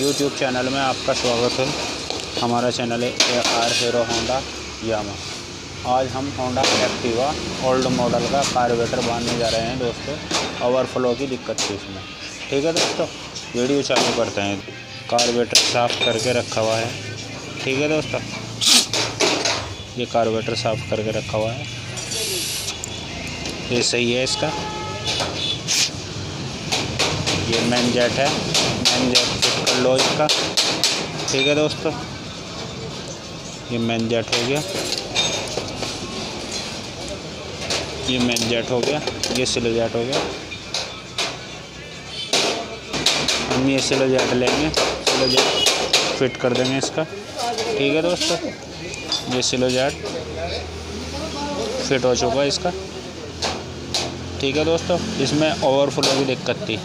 YouTube channel में आपका स्वागत है। हमारा चैनल है AR हीरो होंडा यामा। आज हम होंडा एक्टिवा ओल्ड मॉडल का कार्बोरेटर बांधने जा रहे हैं दोस्तों। ओवरफ्लो की दिक्कत थी इसमें। ठीक है दोस्तों, वीडियो चालू करते हैं। कार्बोरेटर साफ़ करके रखा हुआ है। ठीक है दोस्तों, ये कार्बोरेटर साफ़ करके रखा हुआ है। ये सही है इसका। ये मेन जेट है, मेन जेट फिट कर लो इसका। ठीक है दोस्तों, ये मेन जेट हो गया, ये मेन जेट हो गया, ये सिलो जेट हो गया। हम ये सिलो जेट लेंगे, सिलो जेट फिट कर देंगे इसका। ठीक है दोस्तों, ये सिलो जेट फिट हो चुका है इसका। ठीक है दोस्तों, इसमें ओवरफ्लो की दिक्कत थी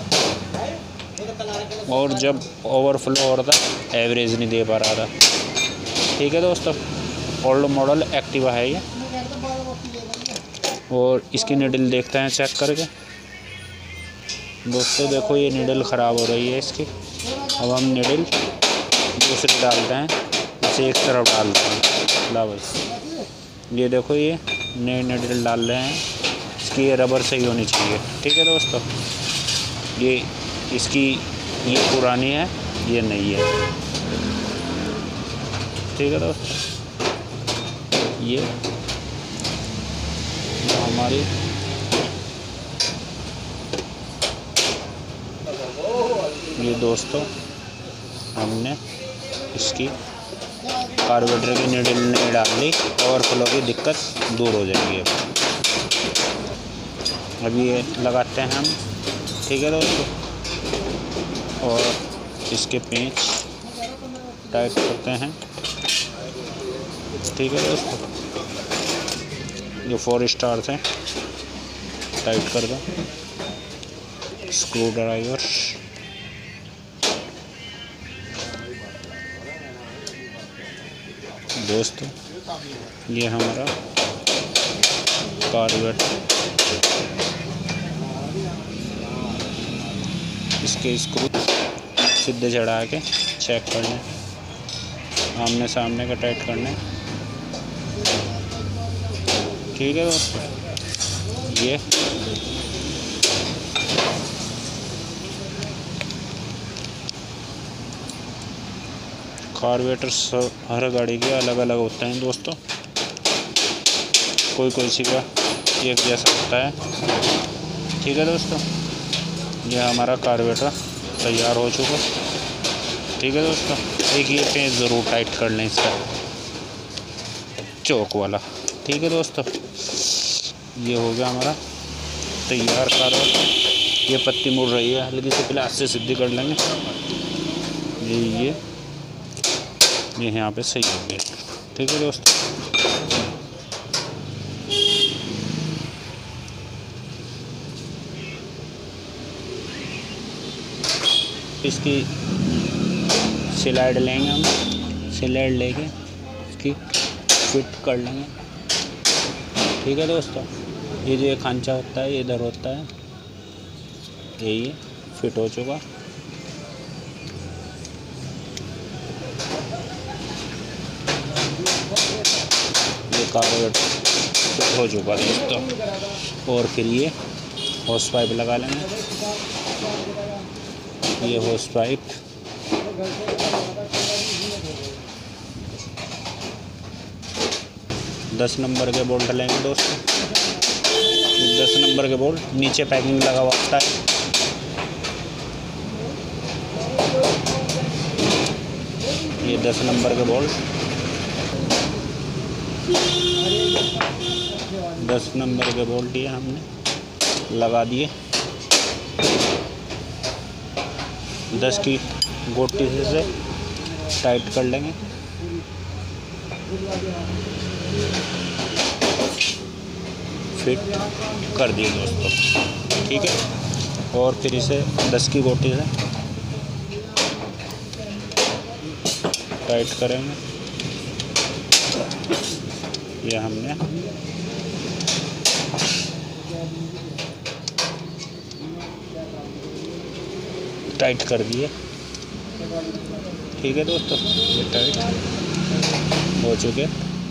और जब ओवरफ्लो हो रहा था एवरेज नहीं दे पा रहा था। ठीक है दोस्तों, ओल्ड मॉडल एक्टिवा है ये। और इसकी निडल देखते हैं चेक करके। दोस्तों देखो, ये निडल ख़राब हो रही है इसकी। अब हम निडल दूसरी डालते हैं, इसे एक तरफ डालते हैं। ला बस, ये देखो, ये नई निडल डाल रहे हैं। इसकी ये रबर सही होनी चाहिए। ठीक है दोस्तों, ये इसकी ये पुरानी है, ये नई है। ठीक है दोस्तों, ये हमारी ये दोस्तों हमने इसकी कार्बोरेटर की निडल नहीं डाल ली। ओवरफ्लो की दिक्कत दूर हो जाएगी। अभी ये लगाते हैं हम। ठीक है दोस्तों, और इसके पेंच टाइट करते हैं। ठीक है दोस्तों, ये 4 स्टार से टाइट कर दो। स्क्रू ड्राइवर, दोस्तों ये हमारा कार्बोरेटर। इसके स्क्रू सीधे चढ़ा के चेक करने, आमने सामने का टाइट करने। ठीक है दोस्तों, ये कार्बोरेटर हर गाड़ी के अलग अलग होते हैं दोस्तों। कोई सी का एक जैसा होता है। ठीक है दोस्तों, ये हमारा कार्बोरेटर तैयार हो चुका। ठीक है दोस्तों, एक ये पेंच ज़रूर टाइट कर लें इसका, चौक वाला। ठीक है दोस्तों, ये हो गया हमारा तैयार कार्बोरेटर। ये पत्ती मुड़ रही है हल्की से, पहले हाथ से सीधी कर लेंगे। ये यहाँ पे सही हो गया। ठीक है दोस्तों, इसकी स्लाइड लेंगे हम, स्लाइड लेके इसकी फिट कर लेंगे। ठीक है दोस्तों, ये जो खांचा होता है ये इधर होता है, यही फिट हो चुका। ये कार्बोरेटर फिट हो चुका दोस्तों। और फिर ये होस पाइप लगा लेंगे। ये होस पाइप दस नंबर के बोल्ट लेंगे दोस्तों। 10 नंबर के बोल्ट नीचे पैकिंग लगा हुआ होता है। ये 10 नंबर के बोल्ट 10 नंबर के बोल्ट ये हमने लगा दिए। 10 की गोटी से टाइट कर लेंगे। फिट कर दिए दोस्तों। ठीक है, और फिर इसे 10 की गोटी से टाइट करेंगे। ये हमने टाइट कर दिए। ठीक है दोस्तों, ये टाइट हो चुके।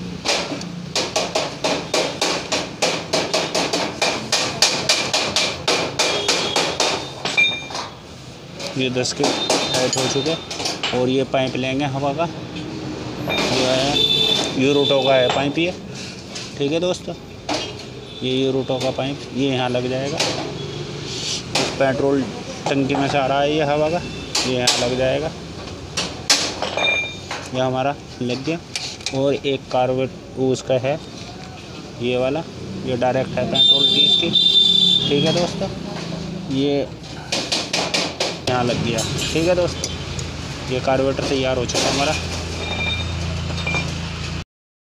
ये 10 के टाइट हो चुके। और ये पाइप लेंगे हवा का, ये है यूरोटो का है पाइप ये। ठीक है दोस्तों, ये यूरोटो का पाइप ये यहाँ लग जाएगा। पेट्रोल टंकी में से आ रहा है ये हवा का, ये यहाँ लग जाएगा। ये हमारा लग गया। और एक कार्बोरेटर उसका है ये वाला, ये डायरेक्ट है पेट्रोल की इसकी। ठीक है दोस्तों, ये यहाँ लग गया। ठीक है दोस्तों, ये कार्बोरेटर तैयार हो चुका हमारा।